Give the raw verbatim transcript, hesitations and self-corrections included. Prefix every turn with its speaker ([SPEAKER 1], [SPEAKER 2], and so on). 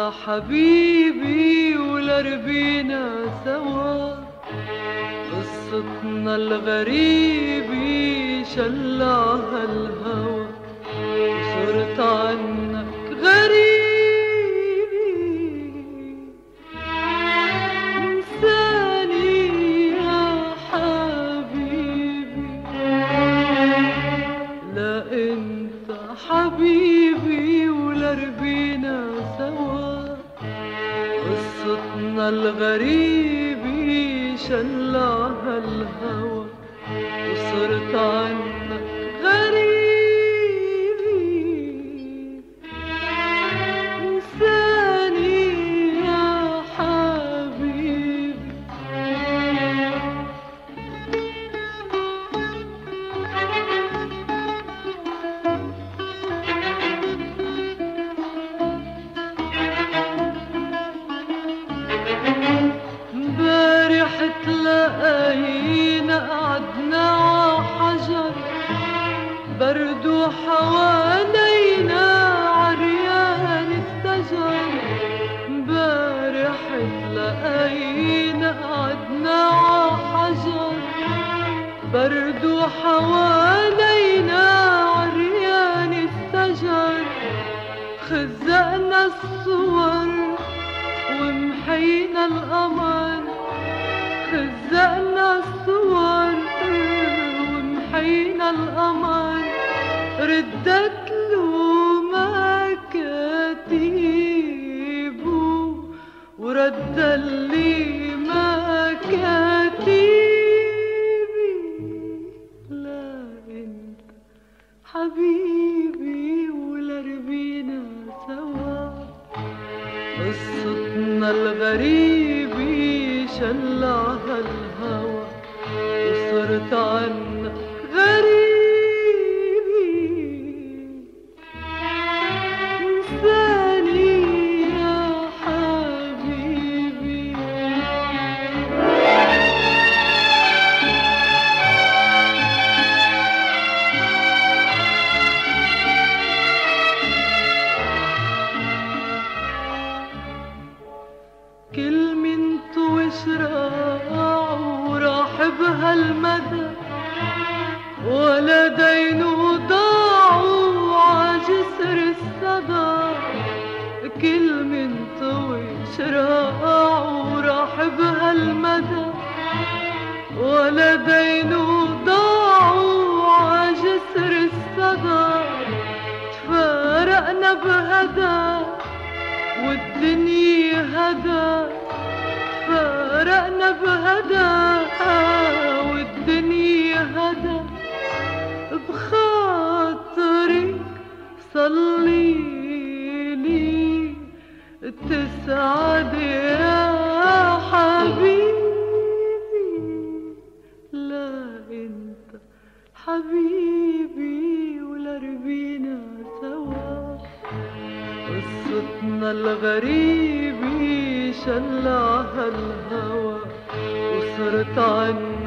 [SPEAKER 1] حبيبي ولربينا سوا، قصتنا الغريبة شلعها الهوى، وصرت عنك غريبي انساني يا حبيبي. لا انت حبيبي ولربينا سوا، قصتنا الغريبة شلعها الهوى، وصرت عنك غريبي انساني يا حبيبي. امبارح تلاقينا قعدنا عحجر، برد وحوالينا عريان الشجر. امبارح تلاقينا قعدنا عحجر، برد وحوالينا عريان الشجر. خزقنا الصور ومحينا القمر، خزقنا الصور ومحينا القمر. ردت له مكاتيبه ورد لي مكاتيبي. لا انت حبيبي ولربينا سوا، قصتنا الغريبة شلعها الهوى، وصرت عنك غريبي انساني يا حبيبي. كل منت وشراع وراح بهالمدى، ولا دينه ضاعوا عجسر الصدى. كل منت وشراع وراح بهالمدى، ولا دينه ضاعوا عجسر الصدى. تفارقنا بهدى والدنيا هدى، فارقنا بهدى والدنيا هدى. بخاطرك صليلي تسعد يا حبيبي. لا انت حبيبي ولربينا سوا، قصتنا الغريبة شلعها الهوى، وصرت عنك